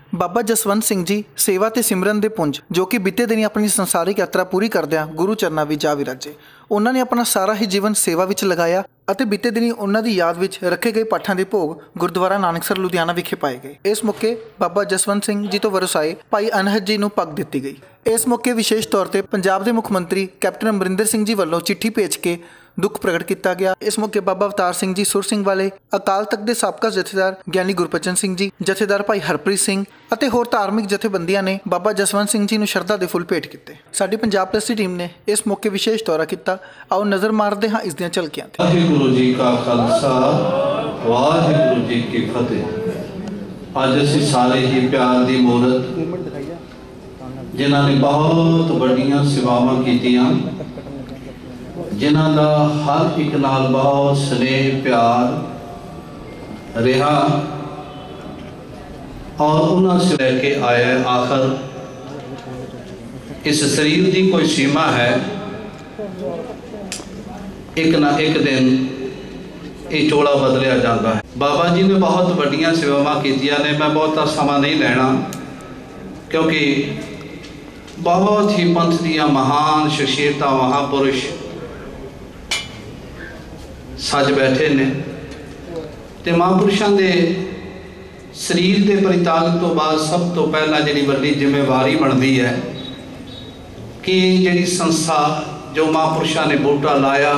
बाबा जसवंत सिंह जी सेवा ते सिमरन दे पुंज जो कि बीते दिनी अपनी संसारिक यात्रा पूरी करदिआं गुरु चरनां विच जा विराजे। उन्हां ने अपना सारा ही जीवन सेवा विच लगाया ਅਤੇ बीते दिनी उन्हां दी याद विच रखे गए पाठां दे भोग गुरुद्वारा नानकसर लुधियाना विखे पाए गए। इस मौके बाबा जसवंत सिंह जी तो वरसाए भाई अनहद जी नूं पग दित्ती गई। इस मौके विशेष तौर पर पंजाब के मुख मंत्री कैप्टन अमरिंदर सिंह जी वालों चिट्ठी भेज के दुख प्रगट किया गया। इस मौके बाबा अवतार सिंह जी सुर सिंह वाले, अकाल तख्त के साबका जथेदार ज्ञानी गुरबचन सिंह जी, जथेदार भाई हरप्रीत सिंह ਅਤੇ होर धार्मिक जथेबंदियां ने बाबा जसवंत सिंह जी ਨੂੰ ਸ਼ਰਧਾ ਦੇ ਫੁੱਲ ਭੇਟ ਕੀਤੇ। ਸਾਡੀ ਪੰਜਾਬ प्लस ਦੀ ਟੀਮ ਨੇ ਇਸ ਮੌਕੇ ਵਿਸ਼ੇਸ਼ ਦੌਰਾ ਕੀਤਾ। ਆਓ ਨਜ਼ਰ ਮਾਰਦੇ ਹਾਂ ਇਸ ਦੀਆਂ ਝਲਕੀਆਂ ਤੇ। ਵਾਹਿਗੁਰੂ ਜੀ ਕਾ ਖਾਲਸਾ ਵਾਹਿਗੁਰੂ ਜੀ ਕੀ ਫਤਿਹ। ਅੱਜ ਅਸੀਂ ਸਾਰੇ ਹੀ ਪਿਆਰ ਦੀ ਮੂਰਤ ਜਿਨ੍ਹਾਂ ਨੇ ਬਹੁਤ ਵੱਡੀਆਂ ਸੇਵਾਵਾਂ ਕੀਤੀਆਂ, ਜਿਨ੍ਹਾਂ ਦਾ ਹਰ ਇੱਕ ਨਾਲ ਬਹੁਤ स्नेह प्यार ਰਿਹਾ और उन्होंने से लेके आया। आखिर इस शरीर की कोई सीमा है, एक ना एक दिन ये चोला बदलिया जाता है। बाबा जी ने बहुत वड्डियां सेवावां कीतियां ने। मैं बहुता समा नहीं लेना क्योंकि बहुत ही पंथ दियां महान शख्सियत महापुरुष सज बैठे ने ते महापुरुषों के शरीर के परिताग तो बाद सब तो पहला जी वड्डी जिम्मेवारी बनती है कि जी संस्था जो महापुरुषों ने बूटा लाया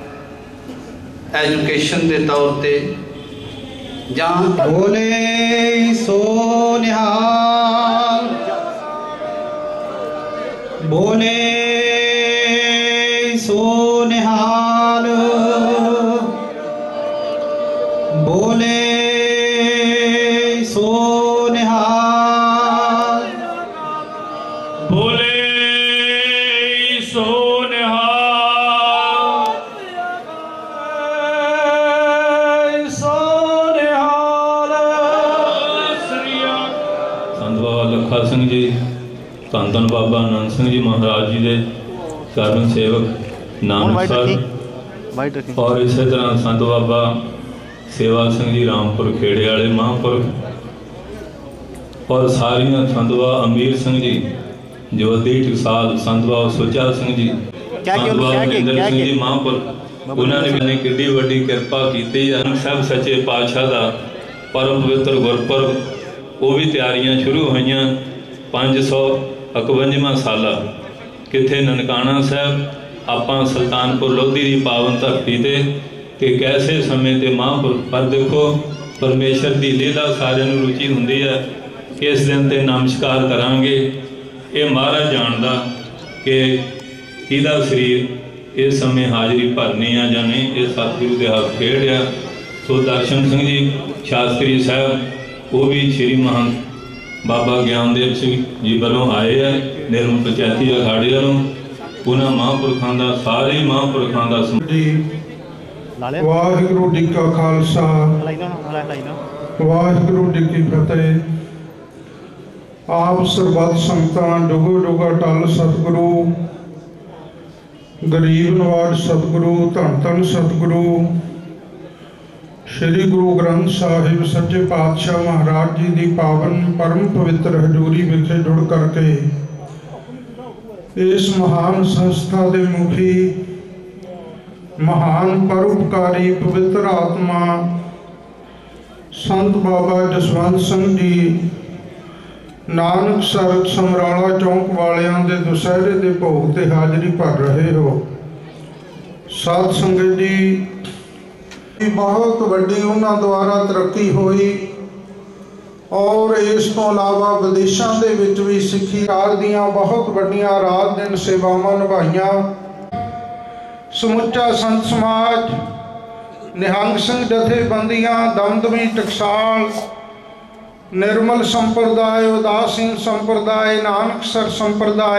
एजुकेशन के तौर पर जां बोले सो निहाल, बोले सो निहाल, बोले सो निहाल, बोले सो निहाल, सो निहाल। संत बाबा लखा सिंह जी, धन धन बाबा आनंद सिंह जी महाराज जी के चरण सेवक नानकसर और इस तरह संत बाबा सेवा सिंह जी रामपुर खेड़े वाले महापुरख और सारिया संत बाबा अमीर सिंह जी जोधी टकसाल, संत बाबा सुचा सिंह जी, संत बाबा महेंद्र सिंह जी महापुरख, उन्होंने किड्डी वड्डी किरपा की। सब सच्चे पातशाह का परम पवित्र गुरपुरब वो भी तैयारियां शुरू हुई। 551वां साला किथे ननकाना साहब आपां सुल्तानपुर लोधी की पावन धरती ते कैसे समय ते महापुरख। पर देखो परमेश्वर की लीला सारिਆਂ ਨੂੰ रुचि ਹੁੰਦੀ है। इस दिन ते नमस्कार करांगे। ये महाराज जानदा कि किहदा शरीर इस समय हाजरी भरनी आ जां नहीं, ये सतगुरु के हक खेड़ आ। तो दर्शन सिंह जी शास्त्री साहब वो भी श्री महंत बाबा ज्ञानदेव सिंह जी वालों आए हैं निर्मल पंचायती अखाड़े वालों। उन्होंने महापुरखों का सारे महापुरखों का वाहिगुरू जी का खालसा वाहिगुरू जी की फतेह। आप सरबत संगतां डुगो डुगा टल सतगुरु, गरीब नवाज सतगुरु, धन धन सतगुरु श्री गुरु ग्रंथ साहिब सच्चे पातशाह महाराज जी की पावन परम पवित्र हजूरी विखे जुड़ करके इस महान संस्था के मुखी महान परोपकारी पवित्र आत्मा संत बाबा जसवंत सिंह जी नानकसर समराला चौंक वालियां दे दुसहरे के भोग ते हाजरी भर रहे हो। साध संगत जी बहुत वड्डी उन्हां द्वारा तरक्की हुई और इस तो इलावा विदेशों के विच भी सिੱਖੀ राज दियां बहुत वड्डियां रात दिन सेवावां निभाईयां। समुचा संत समाज, निहंग सिंह जथेबंदियां, दमदमी टकसाल, निर्मल संप्रदाय, उदासीन संप्रदाय, नानकसर संप्रदाय।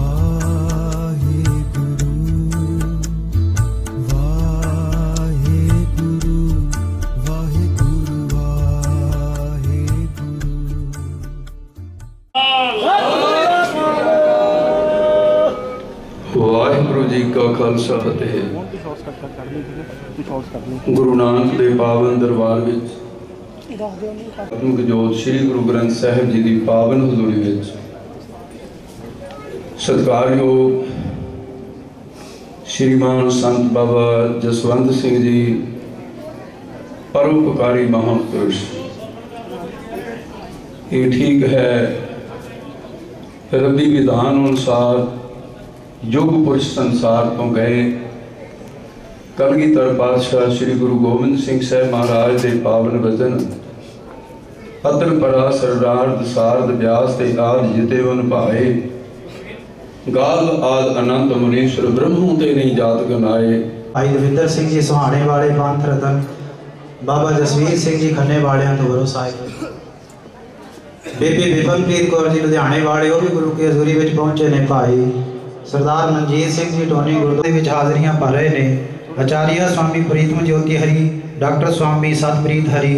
वाहे खालसा फतेह। गुरु नानक देव पावन दरबार विच आत्मिक जोत श्री गुरु ग्रंथ साहिब जी की पावन हजूरी विच सत्कारयोग श्रीमान संत बाबा जसवंत सिंह जी परोपकारी महापुरुष। ये ठीक है, रबी विधान अनुसार युग पुरुष संसार तो गए। कलगीधर पातशाह श्री गुरु गोबिंद सिंह साहब महाराज के पावन वचन अतल परा सरदार सारद व्यास के आदि जिते वन भाए। गाल आद अनंत मुनीश्वर ब्रह्मों ते नहीं जात गनाए। भाई दविंदर सिंह जी सुहाने वाले पंथ रतन, बाबा जसवीर सिंह जी खन्ने वाले तो गुरु साहिब, बेबी बिपनप्रीत कौर जी लुधियाने वाले वो भी गुरु की हजूरी में पहुंचे ने। भाई सरदार मनजीत सिंह जी टोनी गुरुद्वारे में हाजरियां भर रहे ने। आचार्य स्वामी प्रीतम ज्योति हरि, डॉक्टर स्वामी सतप्रीत हरि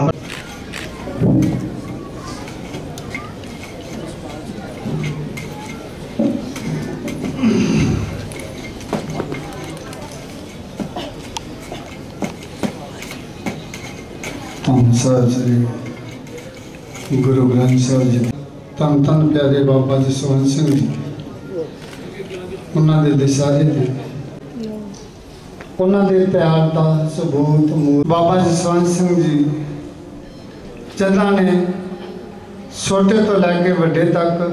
श्री गुरु ग्रंथ साहिब जी धन धन प्यारे बाबा जसवंत सिंह जी उन्होंने दिशारे थे, उन्होंने प्यार का सबूत मूल बाबा जसवंत सिंह जी जिन्होंने छोटे तो लैके बड़े तक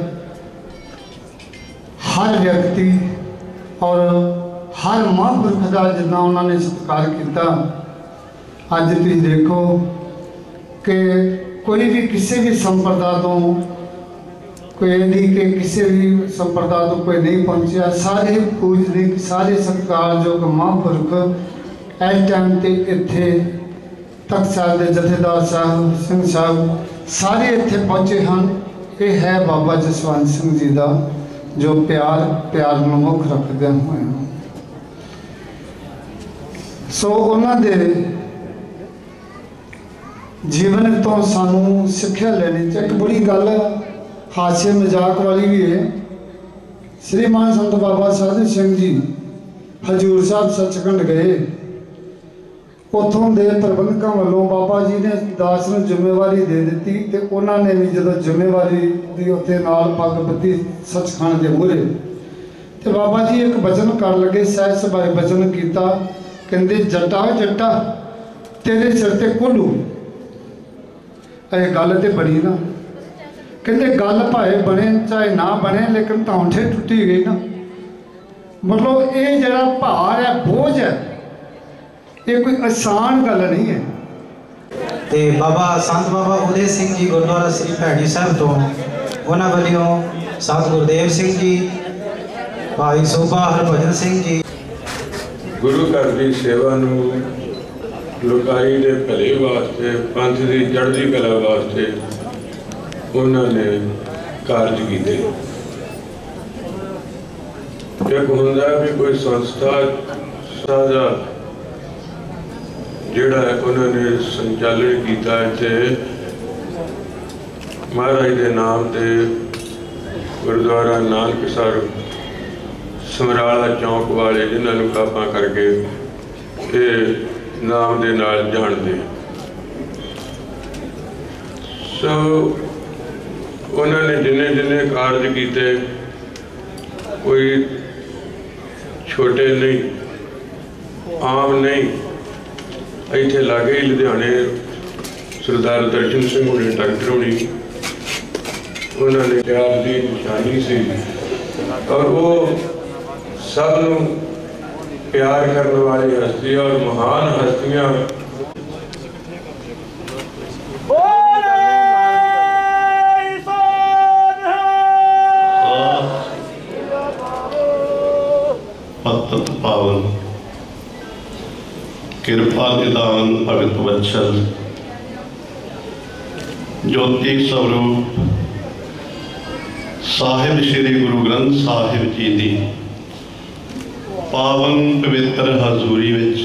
हर व्यक्ति और हर महापुरुष का जितना उन्होंने सत्कार किया। अज तुम देखो कि कोई भी किसी भी संप्रदाय तो कोई नहीं कि किसी भी संप्रदाय तो कोई नहीं पहुंचा। सारे पूजनीक सारे सत्कारयोग महापुरुष इस टाइम से इत्थे तख्त साहिब के जथेदार साहब सिंह साहब सारे इत्थे पहुंचे हैं। ये है बाबा जसवंत सिंह जी का जो प्यार मुख रखते हुए हैं। सो उन्होंने जीवन तो सानू सिक्ख्या लेनी चाहिए। बड़ी गल हास्य मजाक वाली भी है। श्रीमान संत बाबा साधु सिंह जी हजूर साहब सचखंड गए, उतों के प्रबंधकों वालों बाबा जी ने दास को जिम्मेवारी दे दी तो उन्होंने भी जो जिम्मेवारी दी उत्ते नाल पग बत्ती सचखंड के मूहरे तो बाबा जी एक वचन कर लगे, सहज सभाए वचन किया, कहते जट्टा जट्टा तेरे सिर ते कोलू। ये गल तो बनी ना, कहते गल भाए बने चाहे ना बने लेकिन तौंठे टुटी गई ना। मतलब ये जरा भार है बोझ है, ये कोई आसान गल नहीं है। ते बाबा संत बाबा उदय सिंह जी गुरुद्वारा श्री भैणी साहब तो उन्होंने वालों संत गुरदेव सिंह जी, भाई सूबा हरभजन सिंह जी गुरु घर की सेवा लोकाई के भले वास्ते पंथ की चढ़ती कला वास्ते उन्होंने कारज किए। एक होंदा भी कोई संस्था साझा जिहड़ा उन्होंने संचालन किया इत्थे महाराज के नाम से गुरुद्वारा नानकसर समराला चौंक वाले जिन्होंने कापा करके ये नाम के नाल जानते। सो उन्होंने जिन्हें जिन्हें कारज किए कोई छोटे नहीं आम नहीं। इत्थे लागे ही लुधियाने सरदार दर्शन सिंह होनी डॉक्टर होनी उन्होंने प्यार की निशानी सी और वो सब प्यार करने वाली हस्ती और महान हस्तियां पतत पावन कृपा निदान भगत वत्सल ज्योति स्वरूप साहिब श्री गुरु ग्रंथ साहिब जी दी पावन पवित्र हजूरी विच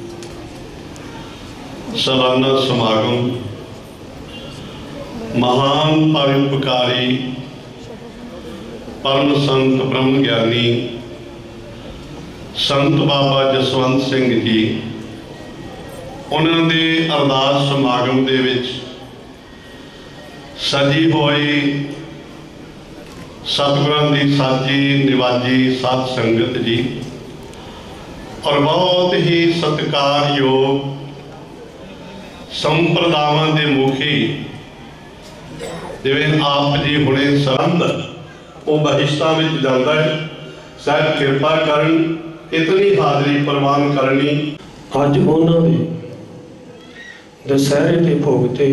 सालाना समागम महान परोपकारी परम संत ब्रह्म ज्ञानी संत बाबा जसवंत सिंह जी उन्होंने अरदास समागम दे विच सजी हुई सतगुरां दी साची निवाजी साध संगत जी और बहुत ही सत्कारयोग संप्रदावां दे मुखी जिवें आप जी हुणे संत वो बहिश्तां विच जांदा है। साहब कृपा करन इतनी हाजरी प्रवान करनी। अज उन्होंने दशहरे के भोग ते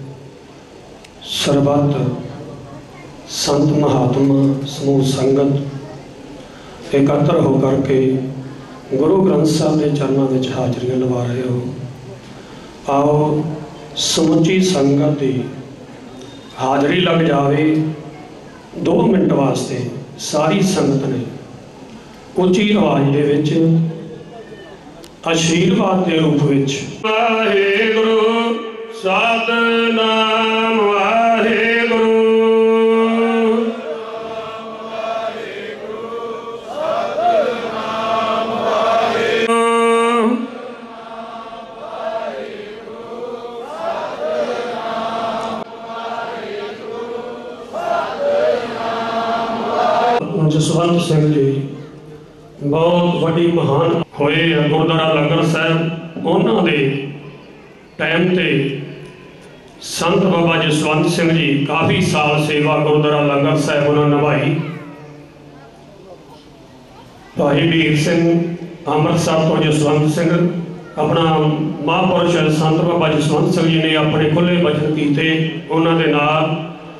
सरबत संत महात्मा समूह संगत एकत्र होकर के गुरु ग्रंथ साहब के चरणों में हाजरियां लवा रहे हो। आओ समुची संगत की हाजरी लग जाए। 2 मिनट वास्ते सारी संगत ने उच्ची आवाज दे विच आशीर्वाद के रूप विच वाहेगुरु सतनाम वाहेगुरु जसवंत सिंह जी बहुत बड़ी महान होए गुरुद्वारा लंगर साहब उन्होंने टाइम ते संत बाबा जसवंत सिंह जी काफ़ी साल सेवा गुरुद्वारा लंगर साहब उन्होंने निभाई। भाई वीर सिंह अमृतसर तो जसवंत सिंह अपना महापुरुष संत बाबा जसवंत सिंह जी ने अपने खुले बचन किए उन्होंने नाल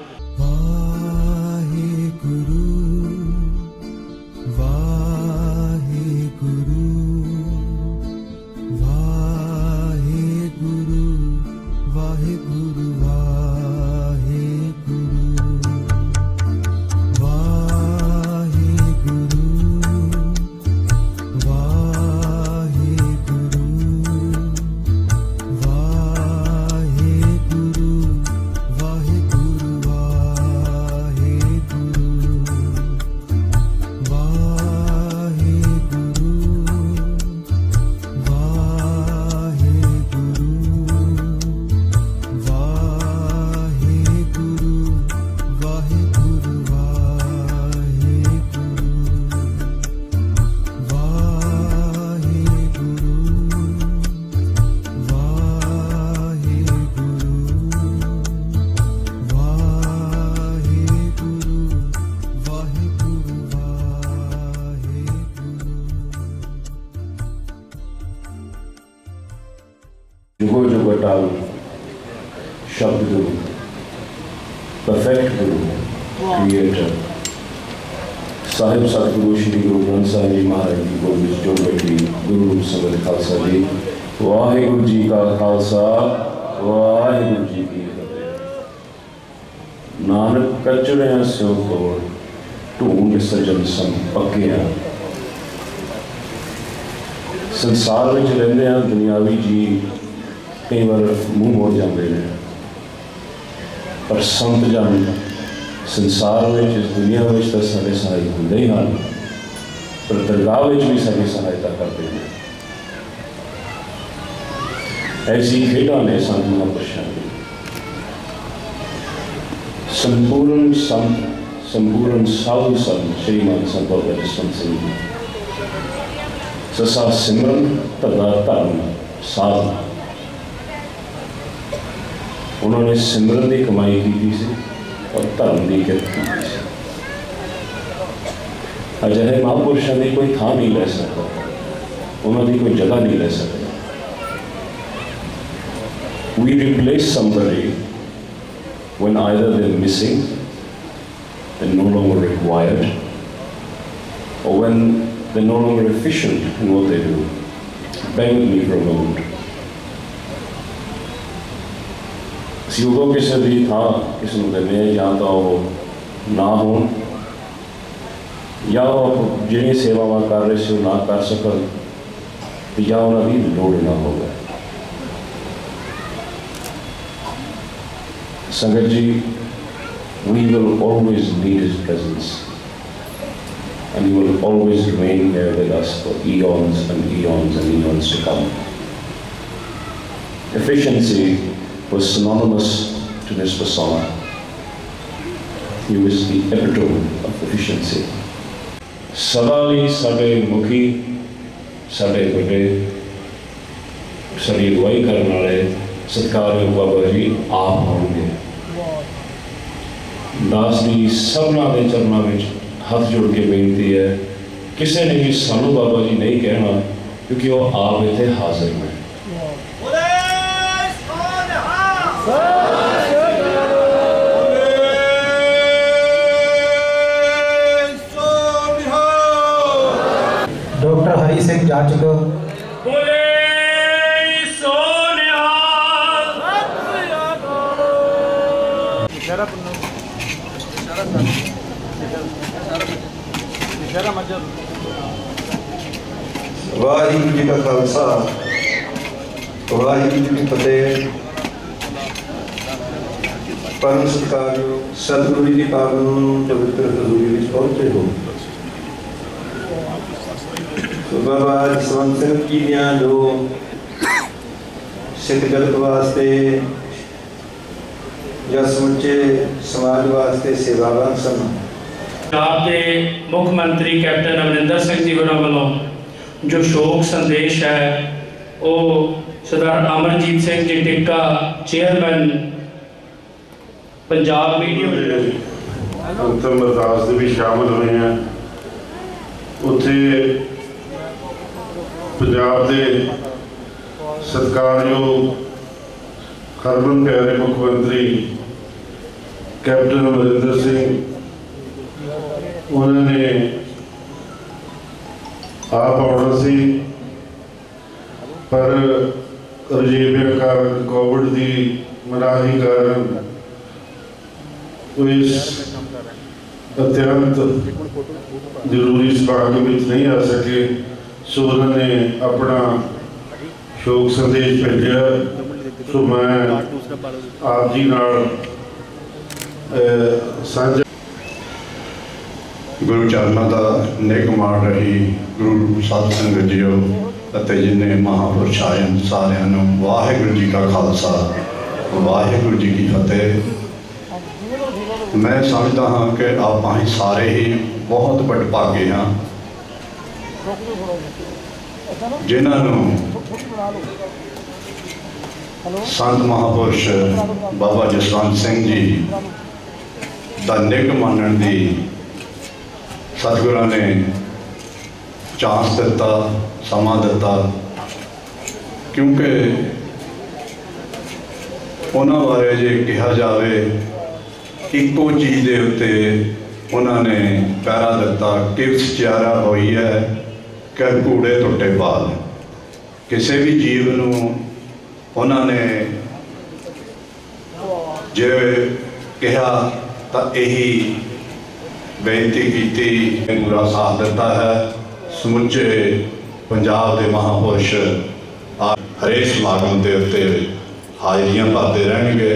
शब्द गुरु परफेक्ट गुरु क्रिएटर साहिब सतगुरु श्री गुरु ग्रंथ साहिब जी महाराज की गोद में जो बैठी गुरु रूप संगत खालसा जी वाहिगुरु जी का खालसा वाहिगुरु जी की फतेह। नानक कचड़ियां स्यों तोड़ ढूंढ सजन सम पक्किया। संसार में रहंदे हैं दुनियावी जी कई बार मुँह मोड़ जाते हैं पर संत जन संसार में इस दुनिया में तो सारे सहायक होंगे ही हैं पर दरगाह में भी सारी सहायता करते हैं। ऐसी खेड़ा ने संत महापुरुषों की संपूर्ण संत संपूर्ण साधु संत श्रीमान संत बाबा जसवंत सिंह जी ससा सिमरन धरदा धर्म साधना उन्होंने सिमरन की कमाई की सी और धर्म की किरत की सी। अजिहे महापुरुषों की कोई थां नहीं ले सकता, उन्होंने कोई जगह नहीं ले सकता। We replace somebody when either they're missing, they're no longer required, or when they're no longer efficient in what they do. Bear with me for a moment. उदों किसी की थां किसी को देने या तो ना हो या जिहड़ियां सेवावां कर रहे से ना कर सकन या उन्होंने लोड़ ना होवे। संगत जी, we will always need His presence. and you will always remain here with us for eons and eons and eons to come. Efficiency was synonymous to this persona. He was the epitome of efficiency. Sadali sade mukhi, sade bade, sade agwai karan wale सत्कारयोग बाबा जी आप होंगे। दास जी सबना दे चरणों में हाथ जोड़ के बेनती है, किसी ने भी सानू बाबा जी नहीं कहना, क्योंकि वो आप इतने हाजिर हैं। डॉक्टर हरी सिंह जाचक वाहिगुरू जी का खालसा वाहिगुरू जी की फतेह। परम सत्कारयोग सतगुरु जी की पावन पवित्र हजूरी में पहुंचे हो। तो बाबा जसवंत सिंह जी दियां जो सिख जगत वास्ते या समुचे समाज वास्ते सेवावान सन। पंजाब के मुख्य मंत्री कैप्टन अमरिंदर सिंह जी होਰਾਂ ਵੱਲੋਂ जो शोक संदेश है वो सरदार अमरजीत सिंह जी टिक्का चेयरमैन पंजाब मीडिया अंतिम अरदास ਦੇ भी शामिल हुए हैं। ਉੱਥੇ पंजाब के सत्कारयोग हरमन प्यारे मुख्य मंत्री कैप्टन अमरिंदर सिंह उन्होंने आप आना सी, पर रजीबिया कारण कोविड की मनाही कारण इस अत्यंत जरूरी समागम में नहीं आ सके। सो उन्होंने अपना शोक संदेश भेजा। सो मैं आप जी नाल साझा गुरु चरणों का नेक मार रही गुरु सत संगत जीओ ਅਤੇ जिन्हें महापुरुष आए सारिਆਂ ਨੂੰ वाहिगुरू जी का खालसा वाहिगुरू जी की फतेह। मैं समझता हाँ कि आप ही सारे ही बहुत वਡਭਾਗੇ हाँ जिन्होंने संत महापुरुष बाबा जसवंत सिंह जी का निग मानण की सतगुरां ने चांस दिता, समा दिता, क्योंकि उन्होंने बारे जे कहा जाए इको चीज़ के उत्ते उन्होंने पैरा दिता किस चारा हुई है कि कूड़े टुटे पाल। किसी भी जीव नूं उन्होंने जे कहा तो यही बेनती की पूरा साथ दिता है। समुचे पंजाब के महापुरुष हरेक समागम के उत्ते हाजरियां भरते रहेंगे।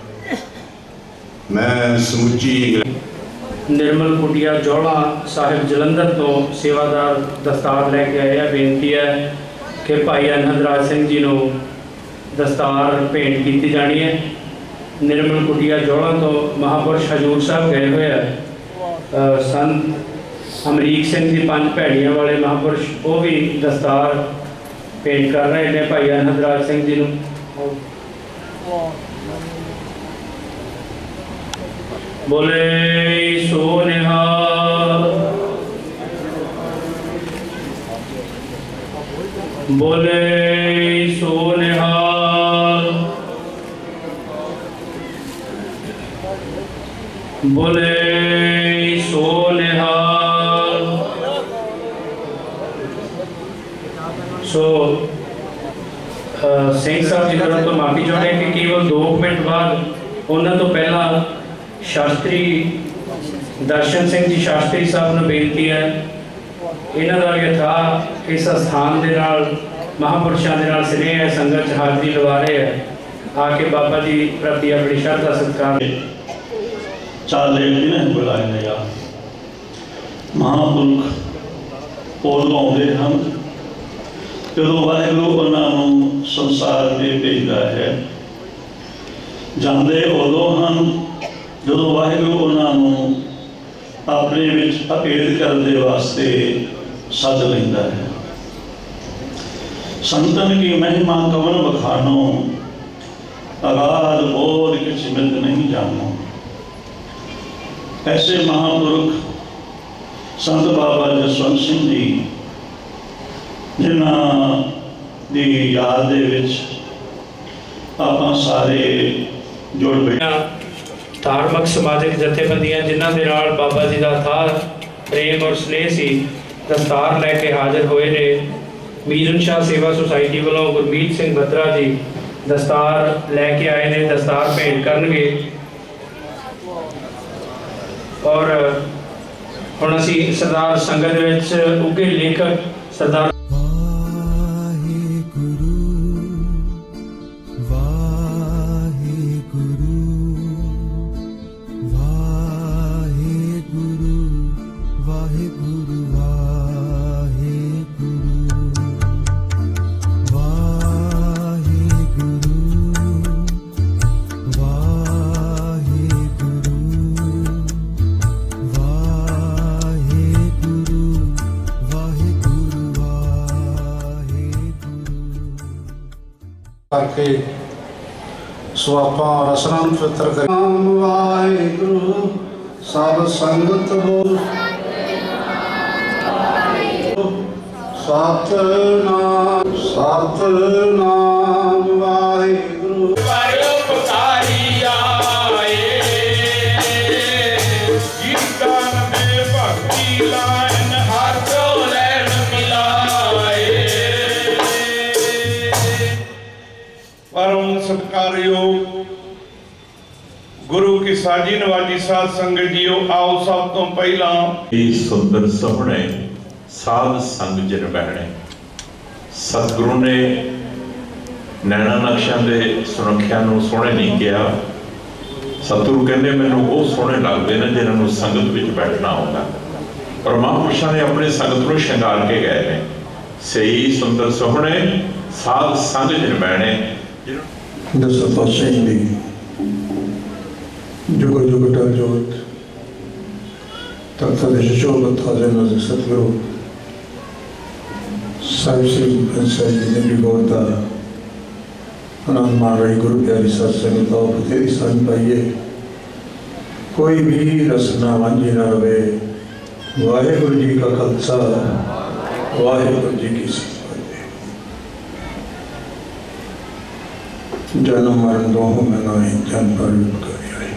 मैं समुची निर्मल कुटिया जौला साहिब जलंधर तो सेवादार दस्तार लैके आए। बेनती है कि भाई अनहद राज सिंह जी को दस्तार भेंट की जानी है। निर्मल कुटिया जौला तो महापुरुष हजूर साहब गए हुए हैं। संत अमरीक सिंह जी पंज भैड़ियां वाले महापुरुष वो भी दस्तार भेंट कर रहे हैं भाई अनहद राज सिंह जी को। बोले सो निहाल, बोले सो निहाल, बोले सो निहाल। सो सिंह साहब जी तो माफ़ी चाहते हैं कि केवल 2 मिनट बाद उन्होंने तो पहला शास्त्री दर्शन सिंह जी शास्त्री साहब ने बेनती है इन्हों का भी था इस स्थान के नाल महापुरुषों के नाल स्नेह है, संगत हाजरी लगा रहे हैं। आके बाबा जी प्रति अपनी श्रद्धा सत्कार चाले इन्हें बुलाया गया। महापुरख उदों आते हैं जो वाहिगुरू उन्होंने संसार में भेजता है, जाते उदों हैं जो वाहिगुरू उन्होंने अपने विच अभेद करने वास्ते सद लेंदा है। संतन की महिमा कवन बखानो, अगाध बोध के सिमत नहीं जानो। ऐसे महापुरुष संत बाबा जसवंत सिंह जी जिन्हां दी याद दे विच आपां सारे जुड़ बैठे। धार्मिक समाजिक जथेबंदियां जिन्हां दे नाल बाबा जी का था प्रेम और स्नेह सी दस्तार लैके हाजिर होए ने। मीरन शाह सेवा सोसाइटी वालों गुरमीत सिंह बत्रा जी दस्तार लैके आए ने, दस्तार भेंट करनगे। और हुण असीं सरदार संगत विच उगे लेखक सरदार करके सो आपां रसना नूं पवित्र कर। वाहिगुरू सब संगत बोल सतनाम सतनाम वाहिगुरू। सत्कारयोग गुरु की साजी नवाजी साध संगत जीओ, आओ सब तो पहला सुंदर सोहने साध संग जिन बहने सतगुरु ने नैना नक्शा के सुरक्षा सोहने नहीं किया। सतगुरु कहते मैनू वो सोहने लगते हैं जिन्होंने संगत में बैठना होगा। और महापुरुषों ने अपनी संगत को श्रृंगार के गए हैं। सही सुंदर सोहने साध संग जिन बहने दस पातशाही दी जुग जुग टल जोत तख्त शोभत हाजिर नजर सतगुरु साहिब श्री साहिब जी ने बोलता आनंद मान रही गुरु प्यारी सत्संग तो तेरी सन पाइए कोई भी रसना वांझी ना रवे। वाहिगुरु जी का खालसा वाहिगुरु जी की जन्म मरण दोहों में नाई जन पर कर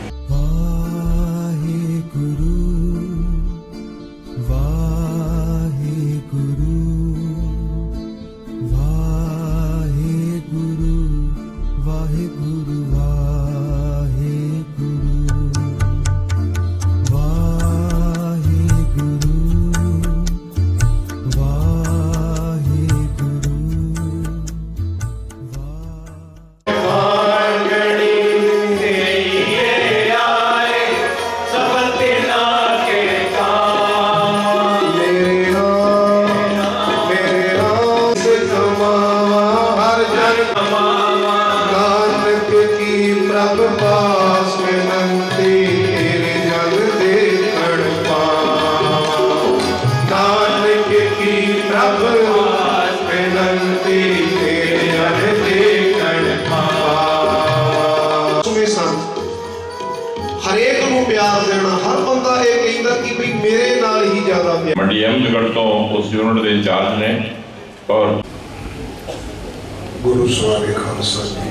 मंडी अहमदगढ़ तो उस यूनिट के इंचार्ज ने। और गुरु स्वामी खालसा जी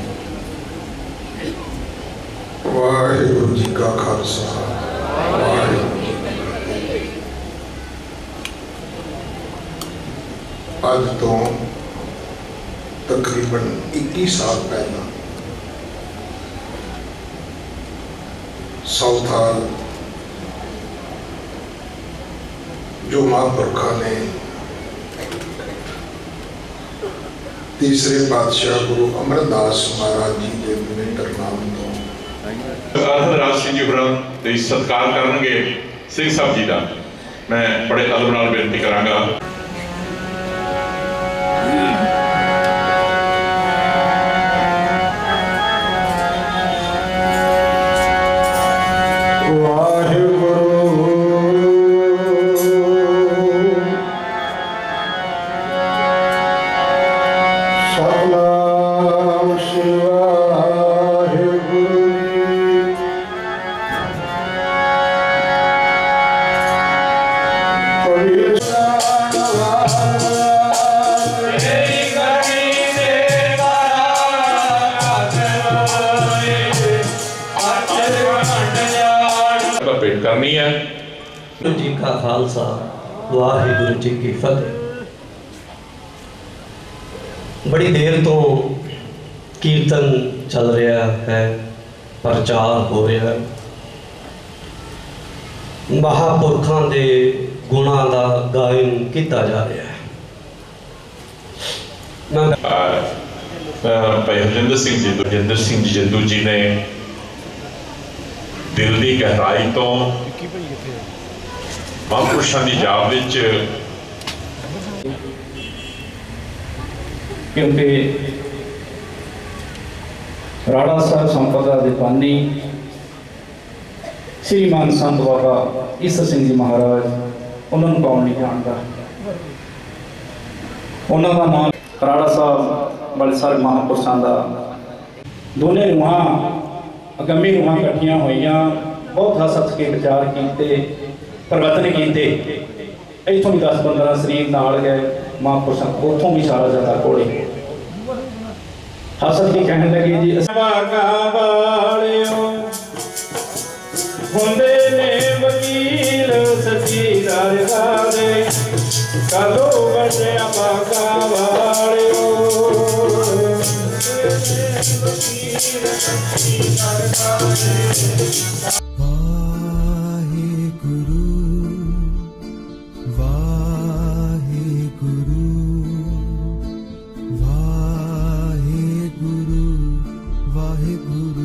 वाहिगुरु जी का खालसा वाहिगुरु जी आज तो तकरीबन 21 साल पहला साउथाल जो महापुरखा ने तीसरे पातशाह गुरु अमरदास महाराज जी के पवित्र नाम तो राज सिंह जी होरां दे सत्कार करनगे सिंह साहब जी का। मैं बड़े अदब नाल बेनती करांगा। करनी है। गुरु जी का खालसा वाहिगुरु जी की फतेह। बड़ी देर तो कीर्तन चल रहा है, प्रचार हो रहा है, महापुरखों के गुणों का गायन किया जा रहा है। भाई हरजिंदर सिंह जी जिंदू जी ने दिल की गहराई तो महापुरुषों की याद विच, क्योंकि राड़ा साहब संपदा के पानी श्रीमान संत बाबा ईसर सिंह जी महाराज उन्होंने कौन नहीं जानता। उन्होंने नाम राड़ा साहब बड़े सारे महापुरुषों का दोनों रूहां अगमी रूहां इकट्ठियां हुई, बहुत हस के विचार किए, प्रवचन किए। इतों भी 10-15 शरीर नाल गए महापुरुषों, उतों भी सारा ज्यादा कोड़े हस के कहने लगे जी हुंदे ने वकील सचीदार गारे कदो बड़े बागा वालियो वाहिगुरु वाहिगुरु वाहिगुरु वाहिगुरु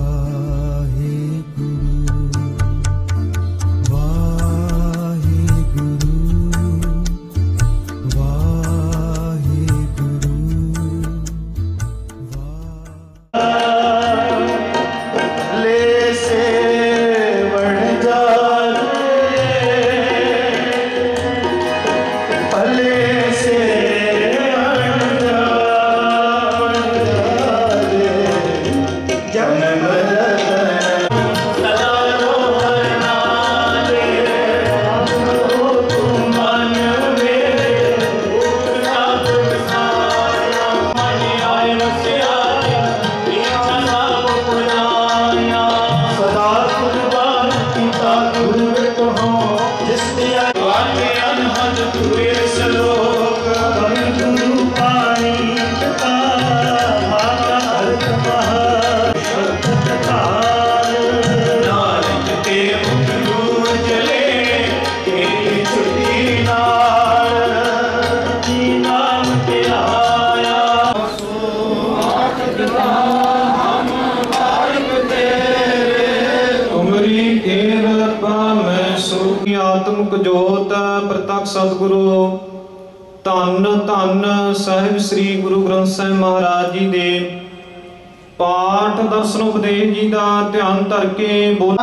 आत्मक जोत प्रतख सतगुरु धन धन साहिब श्री गुरु ग्रंथ साहिब महाराज जी दे पाठ दर्शन उपदेश जी का ध्यान धर के बोला।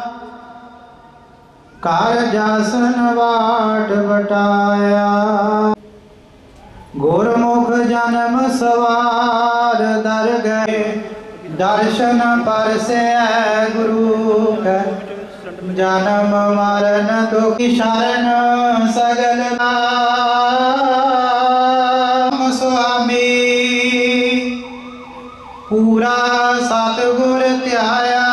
कारजासन वाट बटाया गुरमुख जन्म सवार दर गए दर्शन पर से गुरु का जन्म मरण दुख शरण सगल नाम स्वामी पूरा सतगुर त्याया